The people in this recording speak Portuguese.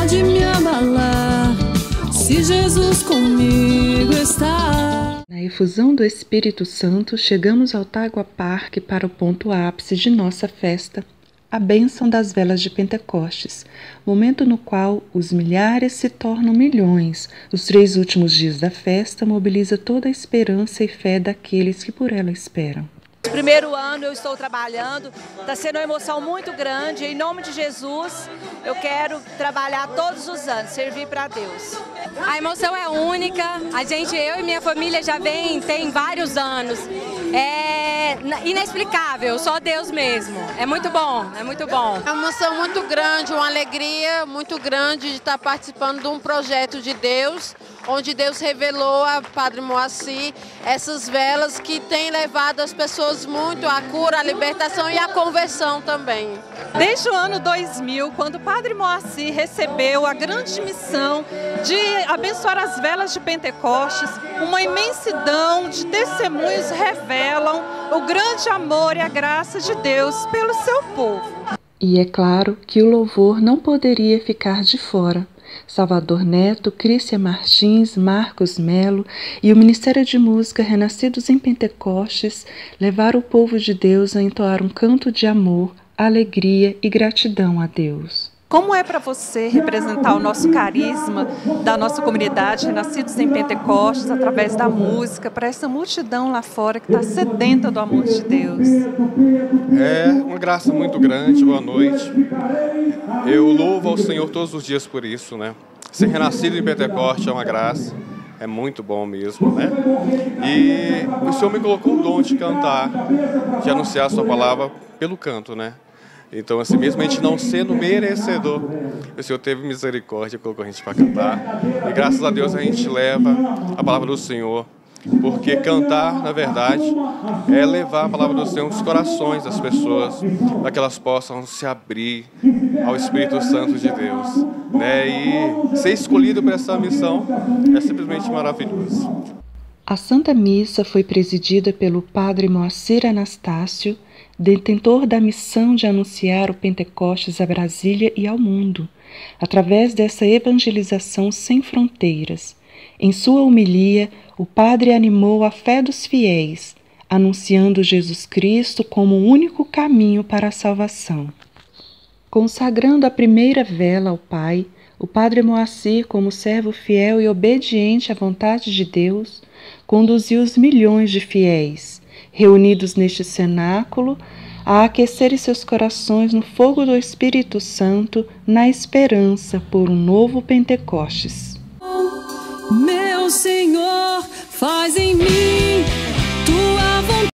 pode me abalar se Jesus comigo está. Na efusão do Espírito Santo, chegamos ao Tagua Park para o ponto ápice de nossa festa, a bênção das velas de Pentecostes, momento no qual os milhares se tornam milhões. Os 3 últimos dias da festa mobiliza toda a esperança e fé daqueles que por ela esperam. Primeiro ano eu estou trabalhando, está sendo uma emoção muito grande. Em nome de Jesus, eu quero trabalhar todos os anos, servir para Deus. A emoção é única, eu e minha família já tem vários anos. É inexplicável, só Deus mesmo. É muito bom, é muito bom. É uma emoção muito grande, uma alegria muito grande de estar participando de um projeto de Deus, onde Deus revelou a Padre Moacir essas velas que têm levado as pessoas muito à cura, à libertação e à conversão também. Desde o ano 2000, quando o Padre Moacir recebeu a grande missão de abençoar as velas de Pentecostes, uma imensidão de testemunhos revelam o grande amor e a graça de Deus pelo seu povo. E é claro que o louvor não poderia ficar de fora. Salvador Neto, Crícia Martins, Marcos Melo e o Ministério de Música Renascidos em Pentecostes levaram o povo de Deus a entoar um canto de amor, alegria e gratidão a Deus. Como é para você representar o nosso carisma da nossa comunidade Renascidos em Pentecostes através da música para essa multidão lá fora que está sedenta do amor de Deus? É uma graça muito grande, boa noite. Eu louvo ao Senhor todos os dias por isso, né? Ser renascido em Pentecostes é uma graça, é muito bom mesmo, né? E o Senhor me colocou o dom de cantar, de anunciar a sua palavra pelo canto, né? Então, assim, mesmo a gente não sendo merecedor, o Senhor teve misericórdia, colocou a gente para cantar. E graças a Deus a gente leva a palavra do Senhor, porque cantar, na verdade, é levar a palavra do Senhor nos corações das pessoas, para que elas possam se abrir ao Espírito Santo de Deus, né? E ser escolhido para essa missão é simplesmente maravilhoso. A Santa Missa foi presidida pelo Padre Moacir Anastácio, detentor da missão de anunciar o Pentecostes a Brasília e ao mundo, através dessa evangelização sem fronteiras. Em sua homilia, o padre animou a fé dos fiéis, anunciando Jesus Cristo como o único caminho para a salvação. Consagrando a primeira vela ao Pai, o Padre Moacir, como servo fiel e obediente à vontade de Deus, conduziu os milhões de fiéis, reunidos neste cenáculo, a aquecerem seus corações no fogo do Espírito Santo, na esperança por um novo Pentecostes. Meu Senhor, faz em mim